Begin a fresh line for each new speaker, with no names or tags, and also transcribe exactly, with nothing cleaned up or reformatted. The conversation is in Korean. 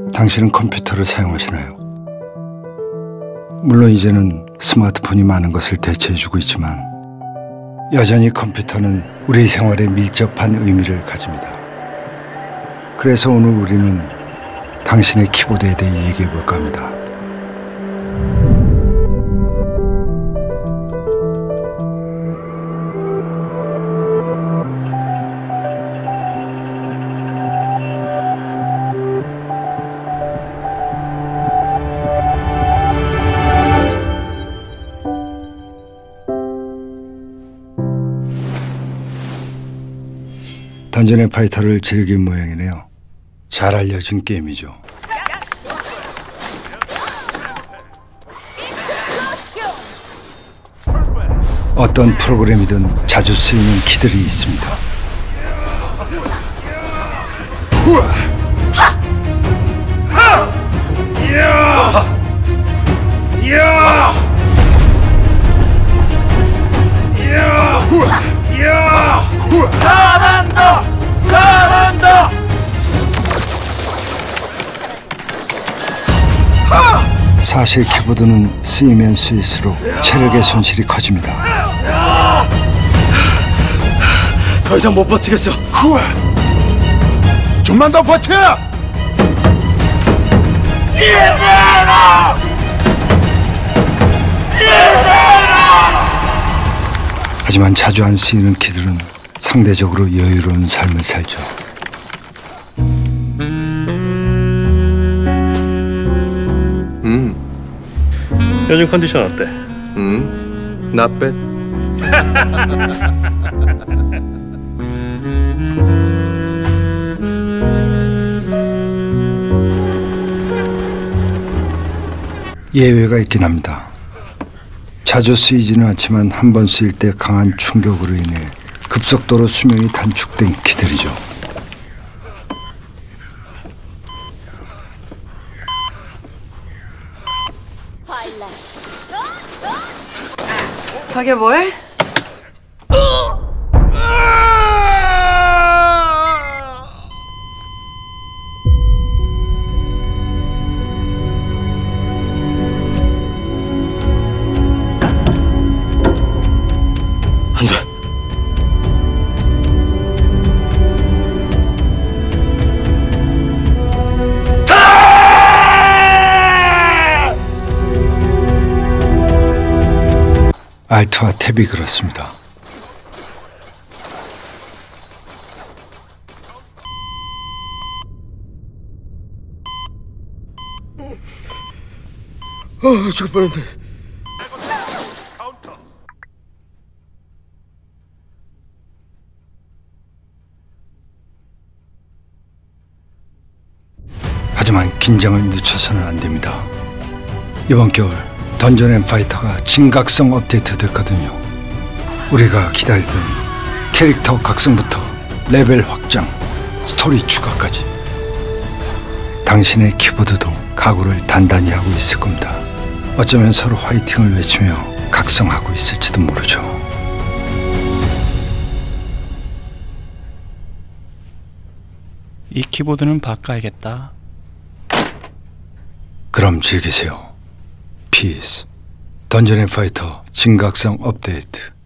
당신은 컴퓨터를 사용하시나요? 물론 이제는 스마트폰이 많은 것을 대체해주고 있지만 여전히 컴퓨터는 우리 생활에 밀접한 의미를 가집니다. 그래서 오늘 우리는 당신의 키보드에 대해 얘기해 볼까 합니다. 던전 앤 파이터를 즐긴 모양이네요. 잘 알려진 게임이죠. 어떤 프로그램이든 자주 쓰이는 키들이 있습니다.
잘한다! 잘한다!
사실 키보드는 쓰이면 쓰일수록 체력의 손실이 커집니다.
더 이상 못 버티겠어.
좀만 더 버텨!
이래라! 이래라!
하지만 자주 안 쓰이는 키들은 상대적으로 여유로운 삶을 살죠.
음.
요즘 컨디션 어때?
음. Not bad.
예외가 있긴 합니다. 자주 쓰이지는 않지만 한 번 쓰일 때 강한 충격으로 인해 급속도로 수명이 단축된 키들이죠.
자기야 뭐해?
안 돼.
알트와 탭이 그렇습니다.
아, 죽을 뻔했네.
하지만 긴장을 늦춰서는 안 됩니다. 이번 겨울 던전 앤 파이터가 진각성 업데이트 됐거든요. 우리가 기다리던 캐릭터 각성부터 레벨 확장, 스토리 추가까지 당신의 키보드도 각오를 단단히 하고 있을 겁니다. 어쩌면 서로 화이팅을 외치며 각성하고 있을지도 모르죠.
이 키보드는 바꿔야겠다.
그럼 즐기세요. 피스. 던전 앤 파이터 진각성 업데이트.